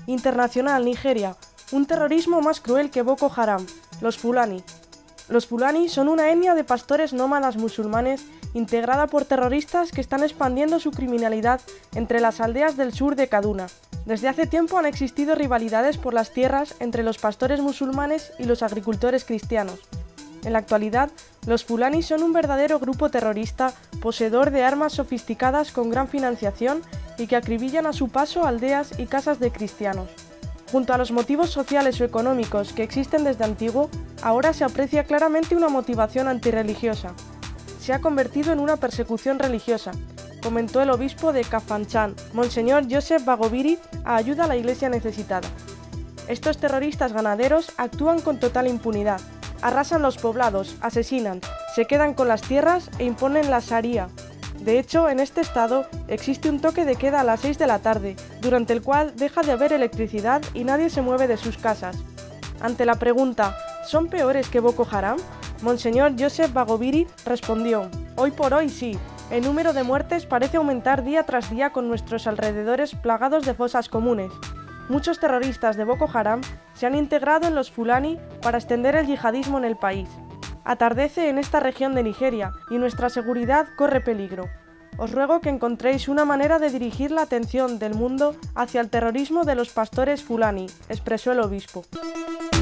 Internacional, Nigeria. Un terrorismo más cruel que Boko Haram. Los Fulani. Los Fulani son una etnia de pastores nómadas musulmanes integrada por terroristas que están expandiendo su criminalidad entre las aldeas del sur de Kaduna. Desde hace tiempo han existido rivalidades por las tierras entre los pastores musulmanes y los agricultores cristianos. En la actualidad, los Fulani son un verdadero grupo terrorista, poseedor de armas sofisticadas con gran financiación y que acribillan a su paso aldeas y casas de cristianos. Junto a los motivos sociales o económicos que existen desde antiguo, ahora se aprecia claramente una motivación antirreligiosa. Se ha convertido en una persecución religiosa, comentó el obispo de Kafanchan, Monseñor Joseph Bagobiri, a ayuda a la iglesia necesitada. Estos terroristas ganaderos actúan con total impunidad. Arrasan los poblados, asesinan, se quedan con las tierras e imponen la Sharia. De hecho, en este estado existe un toque de queda a las 6 de la tarde, durante el cual deja de haber electricidad y nadie se mueve de sus casas. Ante la pregunta, ¿son peores que Boko Haram?, Monseñor Joseph Bagobiri respondió: hoy por hoy sí, el número de muertes parece aumentar día tras día con nuestros alrededores plagados de fosas comunes. Muchos terroristas de Boko Haram se han integrado en los Fulani para extender el yihadismo en el país. Atardece en esta región de Nigeria y nuestra seguridad corre peligro. Os ruego que encontréis una manera de dirigir la atención del mundo hacia el terrorismo de los pastores Fulani, expresó el obispo.